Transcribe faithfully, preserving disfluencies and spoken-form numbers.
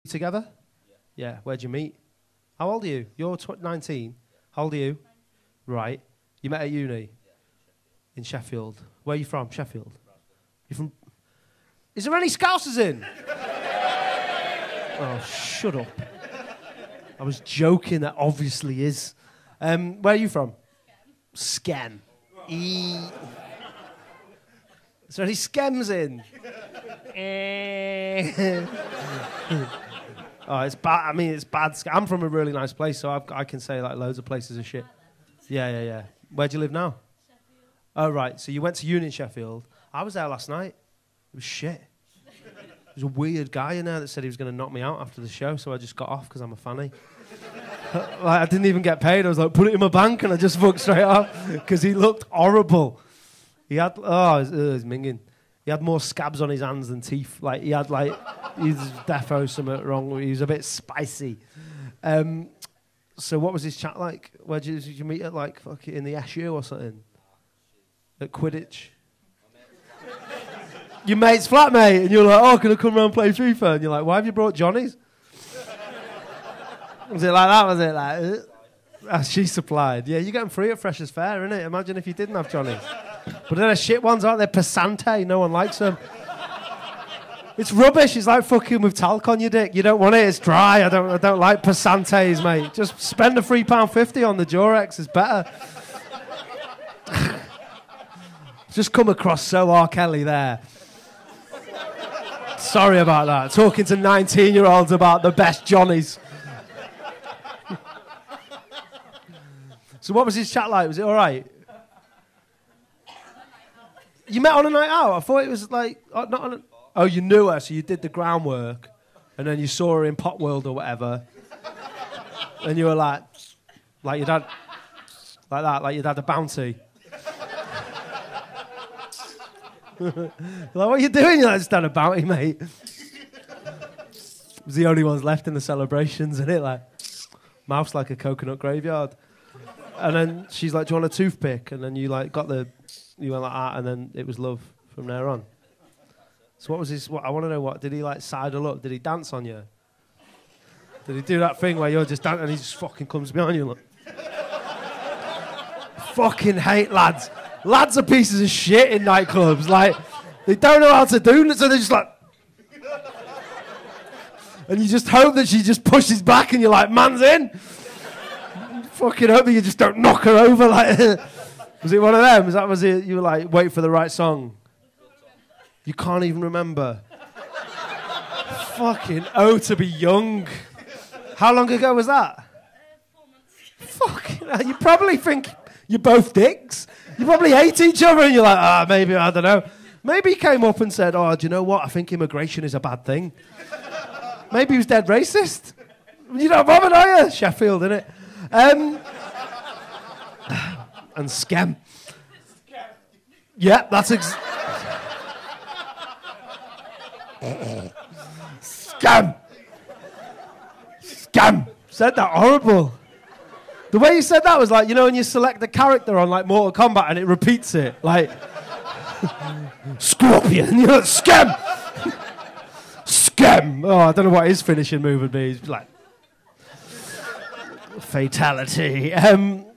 Together? Yeah. yeah. Where'd you meet? How old are you? You're tw- nineteen. How old are you? Right. You met at uni? In Sheffield. Where are you from? Sheffield? You from... Is there any Scousers in? Oh, shut up. I was joking, that obviously is. Um, where are you from? Skem. E. Is there any Skems in? Oh, it's bad. I mean, it's bad. I'm from a really nice place, so I've, I can say like loads of places are shit. Yeah, yeah, yeah. Where do you live now? Sheffield. Oh, right. So you went to uni in Sheffield. I was there last night. It was shit. There's a weird guy in there that said he was going to knock me out after the show, so I just got off because I'm a fanny. Like, I didn't even get paid. I was like, put it in my bank, and I just fucked straight off because he looked horrible. He had, oh, it was, it was minging. He had more scabs on his hands than teeth. Like, he had, like, he's defo something wrong. He was a bit spicy. Um, so what was his chat like? Where did you, did you meet at, like, fuck it, in the S U or something? At Quidditch? Your mate's flatmate, and you're like, oh, can I come round and play FIFA? And you're like, why have you brought Johnny's? Was it like that? Was it like, uh, ah, she supplied? Yeah, you get them free at Freshers Fair, innit? Imagine if you didn't have Johnny's. But they're shit ones, aren't they? Passante, no one likes them. It's rubbish. It's like fucking with talc on your dick. You don't want it. It's dry. I don't. I don't like Passantes, mate. Just spend a three pound fifty on the Durex. It's better. Just come across so R. Kelly there. Sorry about that. Talking to nineteen-year-olds about the best Johnnies. So what was his chat like? Was it all right? You met on a night out? I thought it was like... Oh, not on a, oh, you knew her, so you did the groundwork, and then you saw her in Pop World or whatever, and you were like... Like your dad... Like that, like your dad a bounty. Like, what are you doing? You're like, just done a bounty, mate. It was the only ones left in the celebrations, isn't it? Like, mouth's like a coconut graveyard. And then she's like, do you want a toothpick? And then you like got the... You went like that, and then it was love from there on. So what was his... What, I want to know what... Did he like sidle up? Did he dance on you? Did he do that thing where you're just dancing and he just fucking comes behind you? Look. Fucking hate lads. Lads are pieces of shit in nightclubs. Like, they don't know how to do it, so they're just like... And you just hope that she just pushes back and you're like, man's in. Fucking hope that you just don't knock her over. Like, was it one of them? Was that was it? You were like, wait for the right song. You can't even remember. Fucking oh, to be young. How long ago was that? Uh, four months. Fucking hell, you probably think you're both dicks. You probably hate each other and you're like, ah, oh, maybe, I don't know. Maybe he came up and said, oh, do you know what? I think immigration is a bad thing. Maybe he was dead racist. You don't bother, are you? Sheffield, innit? Um, and scam. Yeah, that's ex- Scam. Scam. Said that horrible. The way you said that was like, you know, when you select the character on like Mortal Kombat and it repeats it, like Scorpion. You're like, scam. Scam. Oh, I don't know what his finishing move would be. He's like fatality. Um,